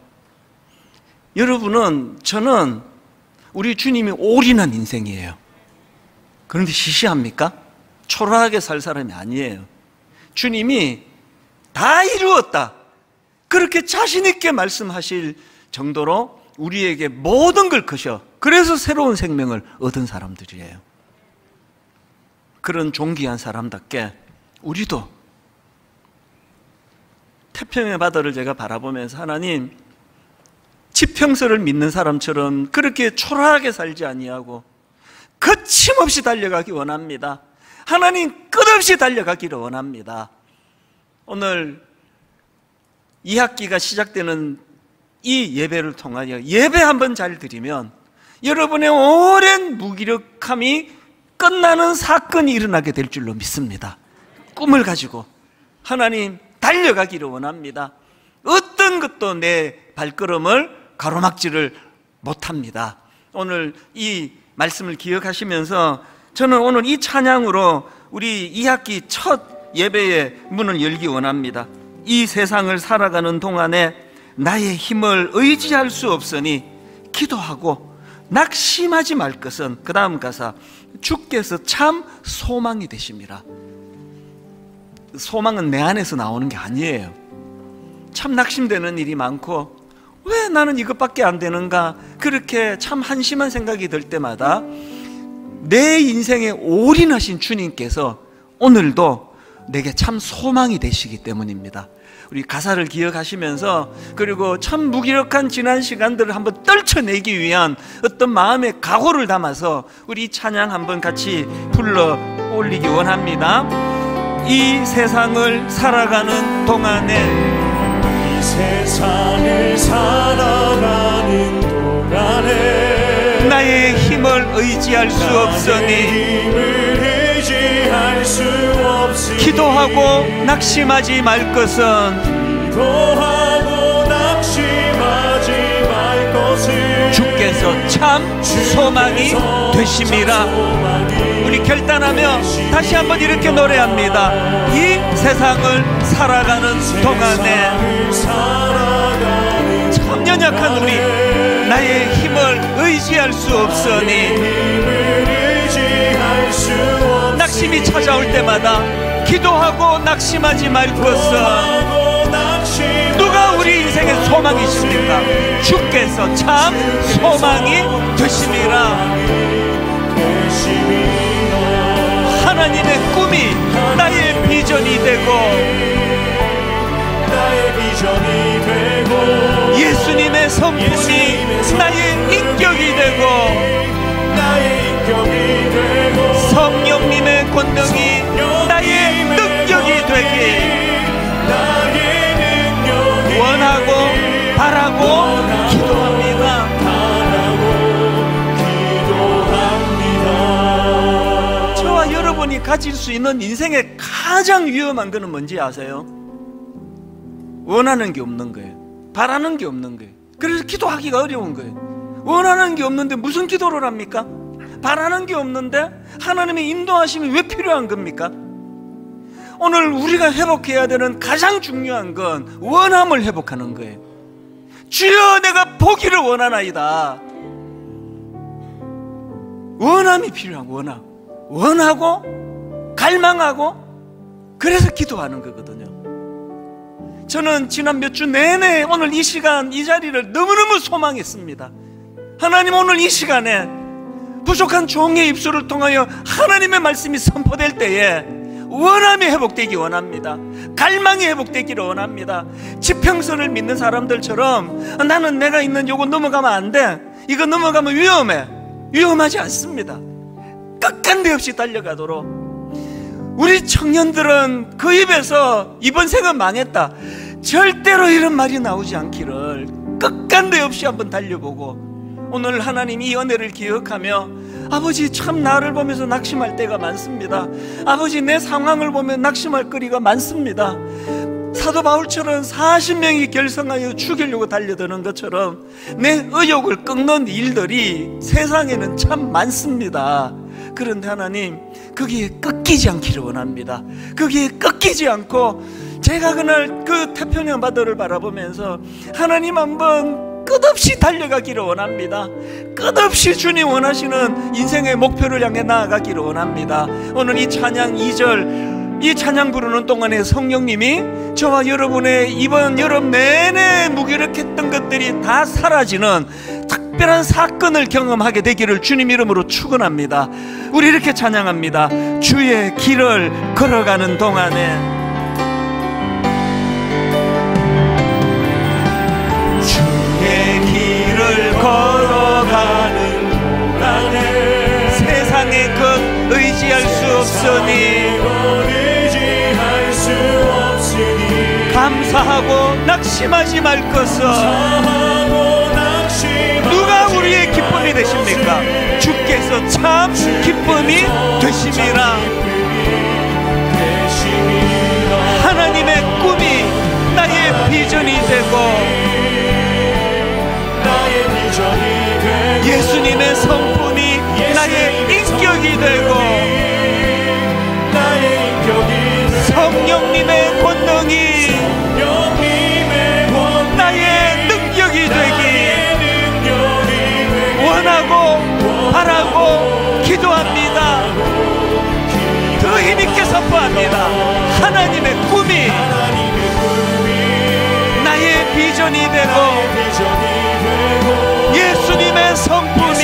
저는 우리 주님이 올인한 인생이에요. 그런데 시시합니까? 초라하게 살 사람이 아니에요. 주님이 다 이루었다, 그렇게 자신 있게 말씀하실 정도로 우리에게 모든 걸 거셔. 그래서 새로운 생명을 얻은 사람들이에요. 그런 존귀한 사람답게 우리도 태평의 바다를 제가 바라보면서 하나님, 지평서를 믿는 사람처럼 그렇게 초라하게 살지 아니하고 거침없이 달려가기 원합니다. 하나님, 끝없이 달려가기를 원합니다. 오늘 2학기가 시작되는 이 예배를 통하여 예배 한번 잘 드리면 여러분의 오랜 무기력함이 끝나는 사건이 일어나게 될 줄로 믿습니다. 꿈을 가지고 하나님 달려가기를 원합니다. 어떤 것도 내 발걸음을 가로막지를 못합니다. 오늘 이 말씀을 기억하시면서 저는 오늘 이 찬양으로 우리 2학기 첫 예배의 문을 열기 원합니다. 이 세상을 살아가는 동안에 나의 힘을 의지할 수 없으니 기도하고 낙심하지 말 것은, 그 다음 가사, 주께서 참 소망이 되심이라. 소망은 내 안에서 나오는 게 아니에요. 참 낙심되는 일이 많고 왜 나는 이것밖에 안 되는가, 그렇게 참 한심한 생각이 들 때마다 내 인생에 올인하신 주님께서 오늘도 내게 참 소망이 되시기 때문입니다. 우리 가사를 기억하시면서, 그리고 참 무기력한 지난 시간들을 한번 떨쳐내기 위한 어떤 마음의 각오를 담아서 우리 찬양 한번 같이 불러 올리기 원합니다. 이 세상을 살아가는 동안에, 이 세상을 살아가는 동안에 나의 힘을 의지할 수 없으니 기도하고 낙심하지 말 것은, 기도하고 낙심하지 말 것은 주께서 참 소망이 되심이라. 우리 결단하며 다시 한번 이렇게 노래합니다. 이 세상을 살아가는 동안에 참 연약한 우리, 나의 힘을 의지할 수 없으니 낙심이 찾아올 때마다 기도하고 낙심하지 말 것은, 누가 우리 인생의 소망이십니까? 주께서 참 소망이 되심이라. 하나님의 꿈이 나의 비전이 되고, 예수님의 성품이 나의 인격이 되고, 성령님의 권능이 나의 능력이 되기 원하고 바라고 기도합니다. 저와 여러분이 가질 수 있는 인생의 가장 위험한 것은 뭔지 아세요? 원하는 게 없는 거예요. 바라는 게 없는 거예요. 그래서 기도하기가 어려운 거예요. 원하는 게 없는데 무슨 기도를 합니까? 바라는 게 없는데 하나님의 인도하심이 왜 필요한 겁니까? 오늘 우리가 회복해야 되는 가장 중요한 건 원함을 회복하는 거예요. 주여, 내가 보기를 원하나이다. 원함이 필요한 원함. 원하고 갈망하고, 그래서 기도하는 거거든요. 저는 지난 몇 주 내내 오늘 이 시간 이 자리를 너무너무 소망했습니다. 하나님, 오늘 이 시간에 부족한 종의 입술을 통하여 하나님의 말씀이 선포될 때에 원함이 회복되기 원합니다. 갈망이 회복되기를 원합니다. 지평선을 믿는 사람들처럼 나는 내가 있는 요거 넘어가면 안 돼, 이거 넘어가면 위험해, 위험하지 않습니다. 끝간데없이 달려가도록. 우리 청년들은 그 입에서 이번 생은 망했다, 절대로 이런 말이 나오지 않기를 끝간데없이 한번 달려보고, 오늘 하나님 이 은혜를 기억하며, 아버지, 참 나를 보면서 낙심할 때가 많습니다. 아버지, 내 상황을 보면 낙심할 거리가 많습니다. 사도 바울처럼 40명이 결성하여 죽이려고 달려드는 것처럼 내 의욕을 꺾는 일들이 세상에는 참 많습니다. 그런데 하나님, 거기에 꺾이지 않기를 원합니다. 거기에 꺾이지 않고 제가 그날 그 태평양 바다를 바라보면서 하나님 한번 끝없이 달려가기를 원합니다. 끝없이 주님 원하시는 인생의 목표를 향해 나아가기를 원합니다. 오늘 이 찬양 2절 이 찬양 부르는 동안에 성령님이 저와 여러분의 이번 여름 내내 무기력했던 것들이 다 사라지는 특별한 사건을 경험하게 되기를 주님 이름으로 축원합니다. 우리 이렇게 찬양합니다. 주의 길을 걸어가는 동안에, 주의 길을 걸어가는 동안에 세상의 것 의지할 수 없으니 감사하고 낙심하지 말 것은 누가 우리의 기쁨이 되십니까? 주께서 참 기쁨이 되심이라. 하나님의 꿈이 나의 비전이 되고 예수님의 성품이 나의 인격이 되고 성령님의 권능이 나의 능력이 되기 원하고 바라고 기도합니다. 더 힘있게 선포합니다. 하나님의 꿈이 나의 비전이 되고 예수님의 성품이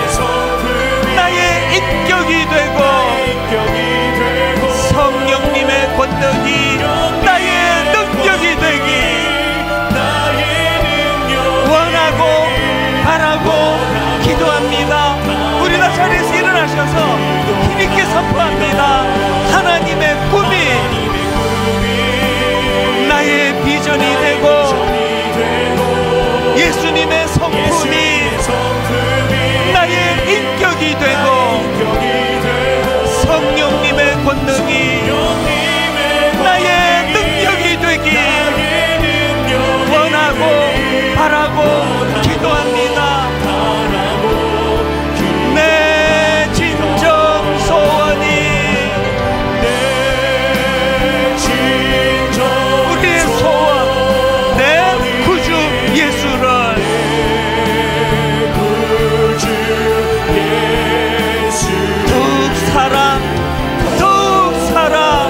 나의 인격이 되고 성령님의 권능이 나의 능력이 되기 원하고 바라고 기도합니다. 우리 다 자리에서 일어나셔서 힘있게 선포합니다. 하나님의 꿈이 나의 비전이 되고 예수님의 성품이 나의 인격이 되고 성령님의 권능이 나의 능력이 되기 원하고 바라고 기도합니다. 내 진정 소원이 우리의 소원, 내 구주 예수를 더욱 살아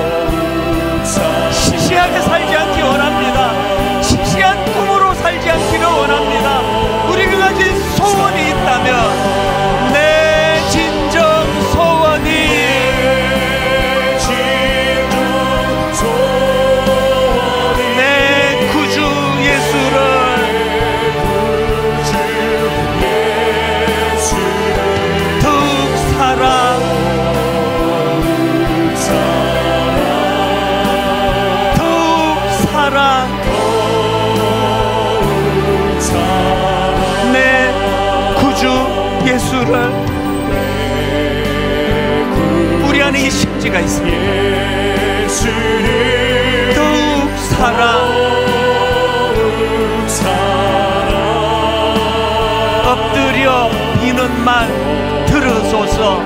시시하게 살지 않기 원합니다. 시시한 꿈으로 살지 않기를 원합니다. 우리가 가진 소원이 있다면 내 진정 소원이 내 구주 예수를 더욱 살아 내 구주 예수를 우리 안에 이 심지가 있습니다. 더욱 살아 엎드려 비는 말 들으소서.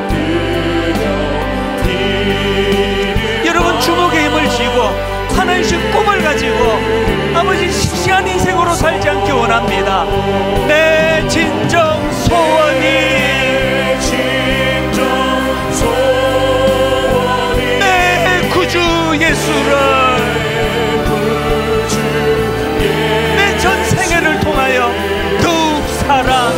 여러분 주목의 힘을 쥐고 하나님의 꿈을 가지고 아버지 시시한 인생으로 살지 않기 원합니다. 내 진정 소원이 내 구주 예수를 내 전생애를 통하여 더욱 살아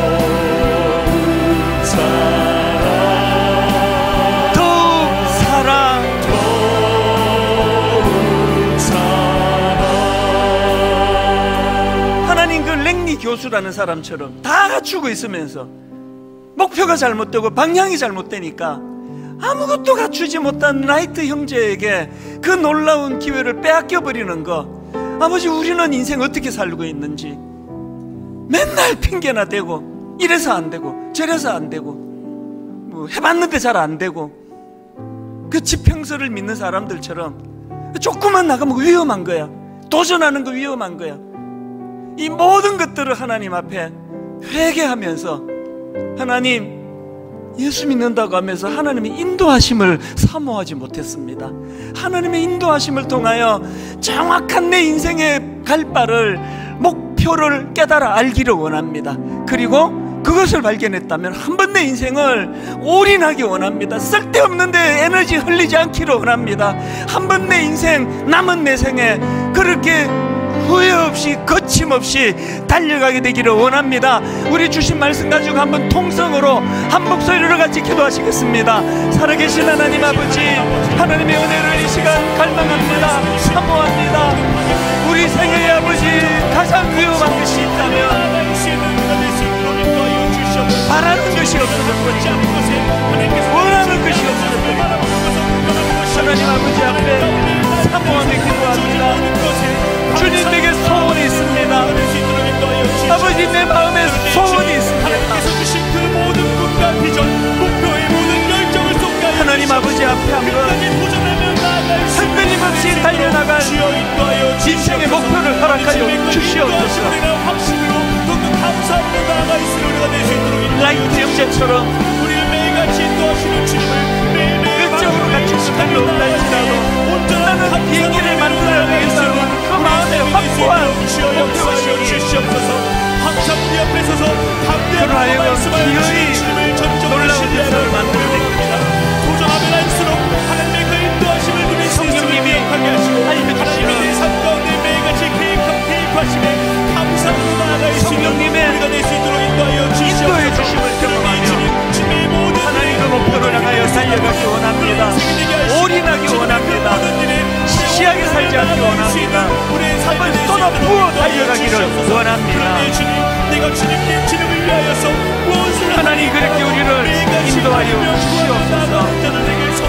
교수라는 사람처럼 다 갖추고 있으면서 목표가 잘못되고 방향이 잘못되니까 아무것도 갖추지 못한 라이트 형제에게 그 놀라운 기회를 빼앗겨 버리는 거. 아버지, 우리는 인생 어떻게 살고 있는지 맨날 핑계나 대고 이래서 안 되고 저래서 안 되고 뭐 해봤는데 잘 안 되고 그 지평서를 믿는 사람들처럼 조금만 나가면 위험한 거야. 도전하는 거 위험한 거야. 이 모든 것들을 하나님 앞에 회개하면서 하나님 예수 믿는다고 하면서 하나님의 인도하심을 사모하지 못했습니다. 하나님의 인도하심을 통하여 정확한 내 인생의 갈 바를 목표를 깨달아 알기를 원합니다. 그리고 그것을 발견했다면 한 번 내 인생을 올인하기 원합니다. 쓸데없는데 에너지 흘리지 않기를 원합니다. 한 번 내 인생, 남은 내 생에 그렇게 후회 없이 거침없이 달려가게 되기를 원합니다. 우리 주신 말씀 가지고 한번 통성으로 한 목소리로 같이 기도하시겠습니다. 살아계신 하나님 아버지, 하나님의 은혜를 이 시간 갈망합니다. 사모합니다. 우리 생애의 아버지, 가장 위험한 것이 있다면 바라는 것이 없어졌거니와 원하는 것이 없어졌거니와 하나님 아버지 앞에 사모하며 기도합니다. 주님, 내게 소원이 있습니다. 아버지, 내 마음에 소원이 있습니다. 하나님 아버지 앞에 한번 흔들림없이 달려나갈 인생의 목표를 허락하여 주시옵소서. 라이트 형제처럼 일정으로 같이 시간이 온달지라도 나는 비행기를 만들어야 되겠다는 그 마음에 확고한 목표가 주시옵소서. 그로 하여금 기어이 놀라운 역사를 만들어냅니다. 성령님이 알려주시는 성령님의 인도해 주심을 경험하며 하나님의 목표를 향하여 달려가기 원합니다. 올인하기 원합니다. 시시하게 살지 않기 원합니다. 한번 쏟아 부어 달려가기를 원합니다. 하나님, 그렇게 우리를 인도하여 주시옵소서.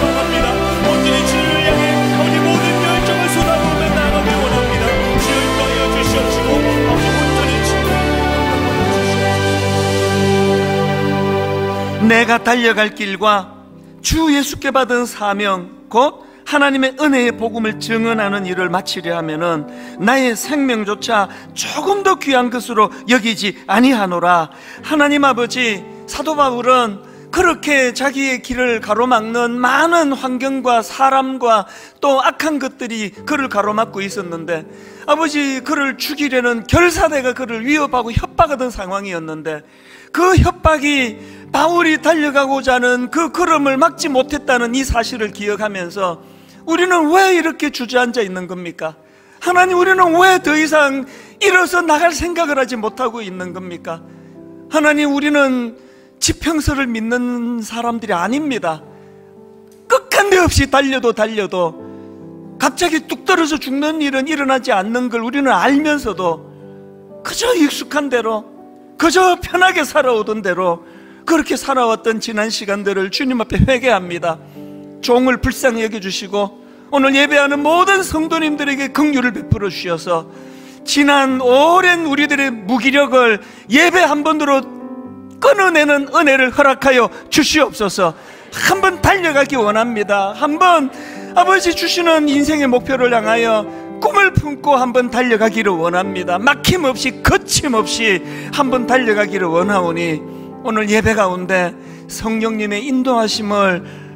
내가 달려갈 길과 주 예수께 받은 사명, 곧 하나님의 은혜의 복음을 증언하는 일을 마치려 하면은 나의 생명조차 조금 더 귀한 것으로 여기지 아니하노라. 하나님 아버지, 사도 바울은 그렇게 자기의 길을 가로막는 많은 환경과 사람과 또 악한 것들이 그를 가로막고 있었는데, 아버지, 그를 죽이려는 결사대가 그를 위협하고 협박하던 상황이었는데, 그 협박이 바울이 달려가고자 하는 그 걸음을 막지 못했다는 이 사실을 기억하면서 우리는 왜 이렇게 주저앉아 있는 겁니까? 하나님, 우리는 왜 더 이상 일어서 나갈 생각을 하지 못하고 있는 겁니까? 하나님, 우리는 지평서를 믿는 사람들이 아닙니다. 끝간데 없이 달려도 갑자기 뚝 떨어져 죽는 일은 일어나지 않는 걸 우리는 알면서도 그저 익숙한 대로, 그저 편하게 살아오던 대로 그렇게 살아왔던 지난 시간들을 주님 앞에 회개합니다. 종을 불쌍히 여겨주시고 오늘 예배하는 모든 성도님들에게 긍휼을 베풀어 주셔서 지난 오랜 우리들의 무기력을 예배 한 번으로 끊어내는 은혜를 허락하여 주시옵소서. 한번 달려가기 원합니다. 한번 아버지 주시는 인생의 목표를 향하여 꿈을 품고 한번 달려가기를 원합니다. 막힘없이 거침없이 한번 달려가기를 원하오니 오늘 예배 가운데 성령님의 인도하심을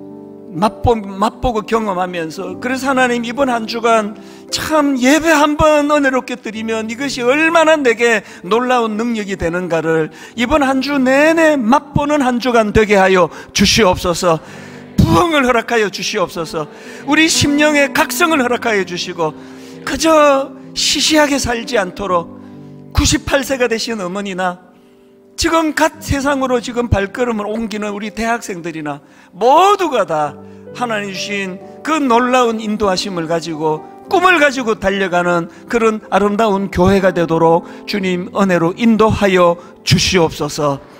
맛보고 경험하면서, 그래서 하나님, 이번 한 주간 참 예배 한번 은혜롭게 드리면 이것이 얼마나 내게 놀라운 능력이 되는가를 이번 한 주 내내 맛보는 한 주간 되게 하여 주시옵소서. 부흥을 허락하여 주시옵소서. 우리 심령의 각성을 허락하여 주시고 그저 시시하게 살지 않도록 98세가 되신 어머니나 지금 갓 세상으로 지금 발걸음을 옮기는 우리 대학생들이나 모두가 다 하나님 주신 그 놀라운 인도하심을 가지고 꿈을 가지고 달려가는 그런 아름다운 교회가 되도록 주님 은혜로 인도하여 주시옵소서.